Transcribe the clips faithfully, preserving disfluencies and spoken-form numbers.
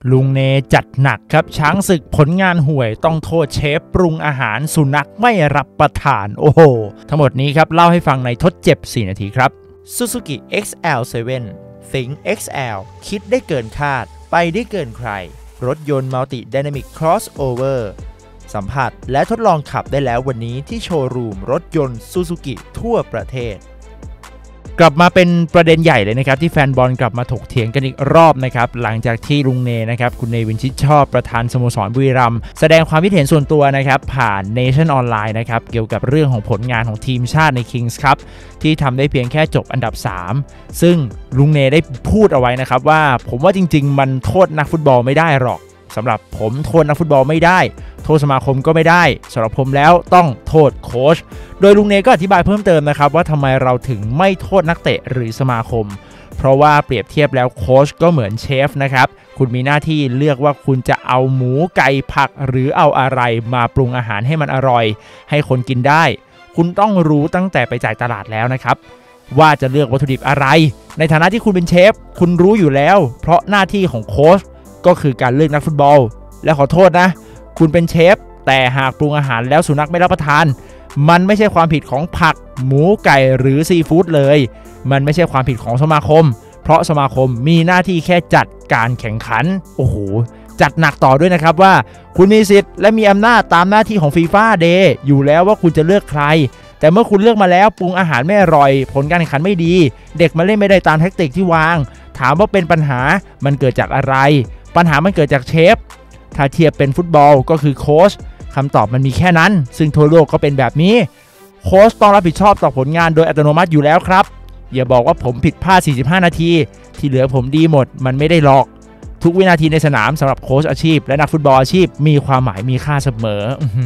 ลุงเนจัดหนักครับช้างศึกผลงานห่วยต้องโทษเชฟปรุงอาหารสุนัขไม่รับประทานโอ้โหทั้งหมดนี้ครับเล่าให้ฟังในทดเจ็บสี่นาทีครับ Suzuki เอ็กซ์ แอล เซเว่น Think เอ็กซ์ แอล คิดได้เกินคาดไปได้เกินใครรถยนต์ Multi Dynamic Crossover สัมผัสและทดลองขับได้แล้ววันนี้ที่โชว์รูมรถยนต์ Suzuki ทั่วประเทศกลับมาเป็นประเด็นใหญ่เลยนะครับที่แฟนบอลกลับมาถกเถียงกันอีกรอบนะครับหลังจากที่ลุงเนนะครับคุณเนวินชิดชอบประธานสโมสรบุรีรัมย์แสดงความคิดเห็นส่วนตัวนะครับผ่าน Nation ออนไลน์นะครับเกี่ยวกับเรื่องของผลงานของทีมชาติใน Kings Cup ที่ทำได้เพียงแค่จบอันดับสามซึ่งลุงเนได้พูดเอาไว้นะครับว่าผมว่าจริงๆมันโทษนักฟุตบอลไม่ได้หรอกสำหรับผมโทษนักฟุตบอลไม่ได้โทษสมาคมก็ไม่ได้สำหรับผมแล้วต้องโทษโค้ชโดยลุงเนก็อธิบายเพิ่มเติมนะครับว่าทำไมเราถึงไม่โทษนักเตะหรือสมาคมเพราะว่าเปรียบเทียบแล้วโค้ชก็เหมือนเชฟนะครับคุณมีหน้าที่เลือกว่าคุณจะเอาหมูไก่ผักหรือเอาอะไรมาปรุงอาหารให้มันอร่อยให้คนกินได้คุณต้องรู้ตั้งแต่ไปจ่ายตลาดแล้วนะครับว่าจะเลือกวัตถุดิบอะไรในฐานะที่คุณเป็นเชฟคุณรู้อยู่แล้วเพราะหน้าที่ของโค้ชก็คือการเลือกนักฟุตบอลและขอโทษนะคุณเป็นเชฟแต่หากปรุงอาหารแล้วสุนัขไม่รับประทานมันไม่ใช่ความผิดของผักหมูไก่หรือซีฟู้ดเลยมันไม่ใช่ความผิดของสมาคมเพราะสมาคมมีหน้าที่แค่จัดการแข่งขันโอ้โหจัดหนักต่อด้วยนะครับว่าคุณมีสิทธิ์และมีอำนาจตามหน้าที่ของ FIFA Day อยู่แล้วว่าคุณจะเลือกใครแต่เมื่อคุณเลือกมาแล้วปรุงอาหารไม่อร่อยผลการแข่งขันไม่ดีเด็กมาเล่นไม่ได้ตามแทคติกที่วางถามว่าเป็นปัญหามันเกิดจากอะไรปัญหามันเกิดจากเชฟถ้าเทียบเป็นฟุตบอลก็คือโค้ชคำตอบมันมีแค่นั้นซึ่งทั่วโลกก็เป็นแบบนี้โค้ชต้องรับผิดชอบต่อผลงานโดยอัตโนมัติอยู่แล้วครับอย่าบอกว่าผมผิดพลาดสี่สิบห้านาทีที่เหลือผมดีหมดมันไม่ได้หรอกทุกวินาทีในสนามสำหรับโค้ชอาชีพและนักฟุตบอลอาชีพมีความหมายมีค่าเสมอ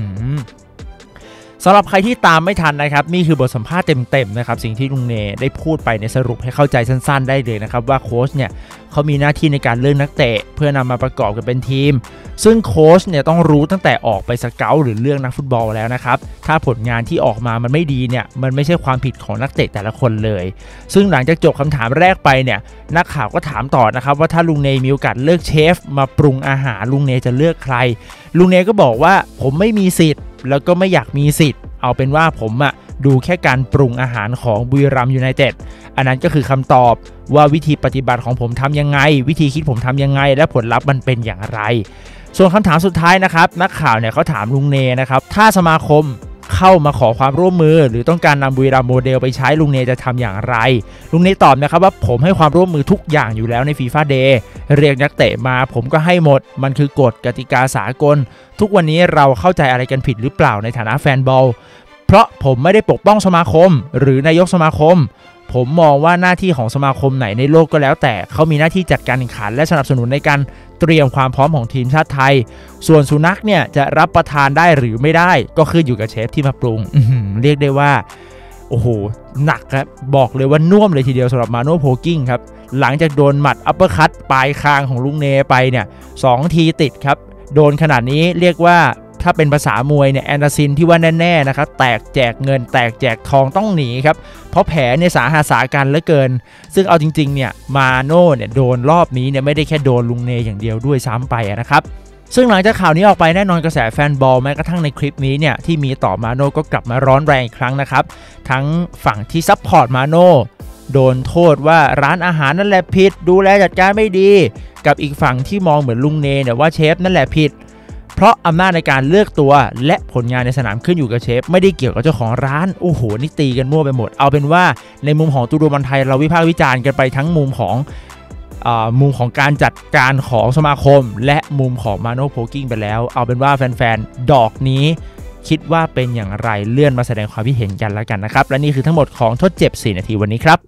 สำหรับใครที่ตามไม่ทันนะครับนี่คือบทสัมภาษณ์เต็มๆนะครับสิ่งที่ลุงเนได้พูดไปในสรุปให้เข้าใจสั้นๆได้เลยนะครับว่าโค้ชเนี่ยเขามีหน้าที่ในการเลือกนักเตะเพื่อนำมาประกอบกันเป็นทีมซึ่งโค้ชเนี่ยต้องรู้ตั้งแต่ออกไปสเกาต์หรือเลือกนักฟุตบอลแล้วนะครับถ้าผลงานที่ออกมามันไม่ดีเนี่ยมันไม่ใช่ความผิดของนักเตะแต่ละคนเลยซึ่งหลังจากจบคำถามแรกไปเนี่ยนักข่าวก็ถามต่อนะครับว่าถ้าลุงเนมีโอกาสเลือกเชฟมาปรุงอาหารลุงเนจะเลือกใครลุงเนก็บอกว่าผมไม่มีสิทธิ์แล้วก็ไม่อยากมีสิทธิ์เอาเป็นว่าผมอะดูแค่การปรุงอาหารของบุรีรัมย์ยูไนเต็ดอันนั้นก็คือคำตอบว่าวิธีปฏิบัติของผมทำยังไงวิธีคิดผมทำยังไงและผลลัพธ์มันเป็นอย่างไรส่วนคำถามสุดท้ายนะครับนักข่าวเนี่ยเขาถามลุงเนนะครับถ้าสมาคมเข้ามาขอความร่วมมือหรือต้องการนำบุรีรัมย์โมเดลไปใช้ลุงเนจะทำอย่างไรลุงเนตอบนะครับว่าผมให้ความร่วมมือทุกอย่างอยู่แล้วใน FIFA Day เรียกนักเตะมาผมก็ให้หมดมันคือกฎกติกาสากลทุกวันนี้เราเข้าใจอะไรกันผิดหรือเปล่าในฐานะแฟนบอลเพราะผมไม่ได้ปกป้องสมาคมหรือนายกสมาคมผมมองว่าหน้าที่ของสมาคมไหนในโลกก็แล้วแต่เขามีหน้าที่จัดการแข่งขันและสนับสนุนในการเตรียมความพร้อมของทีมชาติไทยส่วนสุนัขเนี่ยจะรับประทานได้หรือไม่ได้ก็ขึ้นอยู่กับเชฟที่มาปรุงเรียกได้ว่าโอ้โหหนักครับบอกเลยว่าน่วมเลยทีเดียวสำหรับมาโน่โพกิ้งครับหลังจากโดนหมัดอัปเปอร์คัตปลายคางของลุงเนไปเนี่ยสองทีติดครับโดนขนาดนี้เรียกว่าถ้าเป็นภาษามวยเนี่ยแอนดาซินที่ว่าแน่ๆนะครับแตกแจกเงินแตกแจกทองต้องหนีครับเพราะแผลเนี่ยสาหัสสากันเหลือเกินซึ่งเอาจริงๆเนี่ยมาโน่เนี่ยโดนรอบนี้เนี่ยไม่ได้แค่โดนลุงเนอย่างเดียวด้วยซ้ำไปนะครับซึ่งหลังจากข่าวนี้ออกไปแน่นอนกระแสแฟนบอลแม้กระทั่งในคลิปนี้เนี่ยที่มีต่อมาโน่ก็กลับมาร้อนแรงอีกครั้งนะครับทั้งฝั่งที่ซัพพอร์ตมาโน่โดนโทษว่าร้านอาหารนั่นแหละผิดดูแลจัดการไม่ดีกับอีกฝั่งที่มองเหมือนลุงเนเนี่ยว่าเชฟนั่นแหละผิดเพราะอำนาจในการเลือกตัวและผลงานในสนามขึ้นอยู่กับเชฟไม่ได้เกี่ยวกับเจ้าของร้านโอ้โหนี่ตีกันมั่วไปหมดเอาเป็นว่าในมุมของตูดูบอลไทยเราวิพากษ์วิจารณ์กันไปทั้งมุมของอ่ามุมของการจัดการของสมาคมและมุมของมาโน่โพกิ้งไปแล้วเอาเป็นว่าแฟนๆดอกนี้คิดว่าเป็นอย่างไรเลื่อนมาแสดงความคิดเห็นกันแล้วกันนะครับและนี่คือทั้งหมดของทดเจ็บสี่นาทีวันนี้ครับ